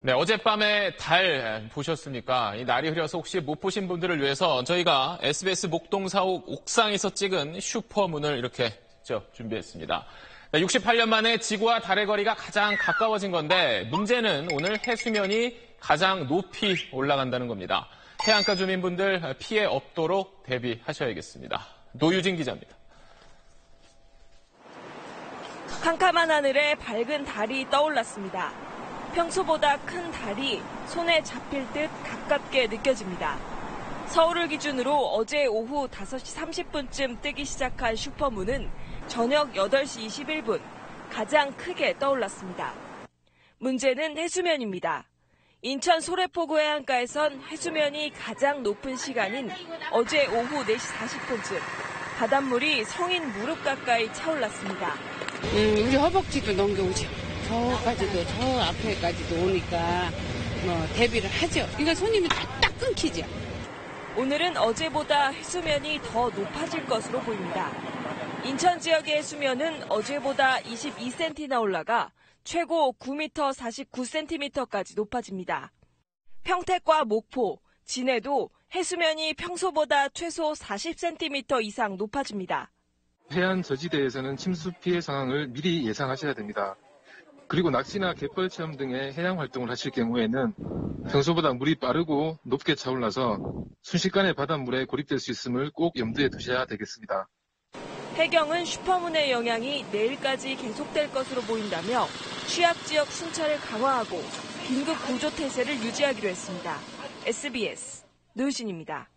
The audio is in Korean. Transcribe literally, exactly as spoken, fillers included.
네, 어젯밤에 달 보셨습니까? 이 날이 흐려서 혹시 못 보신 분들을 위해서 저희가 에스비에스 목동 사옥 옥상에서 찍은 슈퍼문을 이렇게 직접 준비했습니다. 육십팔 년 만에 지구와 달의 거리가 가장 가까워진 건데 문제는 오늘 해수면이 가장 높이 올라간다는 겁니다. 해안가 주민분들 피해 없도록 대비하셔야겠습니다. 노유진 기자입니다. 캄캄한 하늘에 밝은 달이 떠올랐습니다. 평소보다 큰 달이 손에 잡힐 듯 가깝게 느껴집니다. 서울을 기준으로 어제 오후 다섯 시 삼십 분쯤 뜨기 시작한 슈퍼문은 저녁 여덟 시 이십일 분 가장 크게 떠올랐습니다. 문제는 해수면입니다. 인천 소래포구 해안가에선 해수면이 가장 높은 시간인 어제 오후 네 시 사십 분쯤 바닷물이 성인 무릎 가까이 차올랐습니다. 음, 우리 허벅지도 넘겨오죠. 저까지도 저 앞에까지도 오니까 뭐 대비를 하죠. 그러니까 손님이 딱 끊기죠. 오늘은 어제보다 해수면이 더 높아질 것으로 보입니다. 인천 지역의 해수면은 어제보다 이십이 센티미터나 올라가 최고 구 미터 사십구 센티미터까지 높아집니다. 평택과 목포, 진해도 해수면이 평소보다 최소 사십 센티미터 이상 높아집니다. 해안 저지대에서는 침수 피해 상황을 미리 예상하셔야 됩니다. 그리고 낚시나 갯벌 체험 등의 해양 활동을 하실 경우에는 평소보다 물이 빠르고 높게 차올라서 순식간에 바닷물에 고립될 수 있음을 꼭 염두에 두셔야 되겠습니다. 해경은 슈퍼문의 영향이 내일까지 계속될 것으로 보인다며 취약지역 순찰을 강화하고 긴급 구조 태세를 유지하기로 했습니다. 에스비에스 노유진입니다.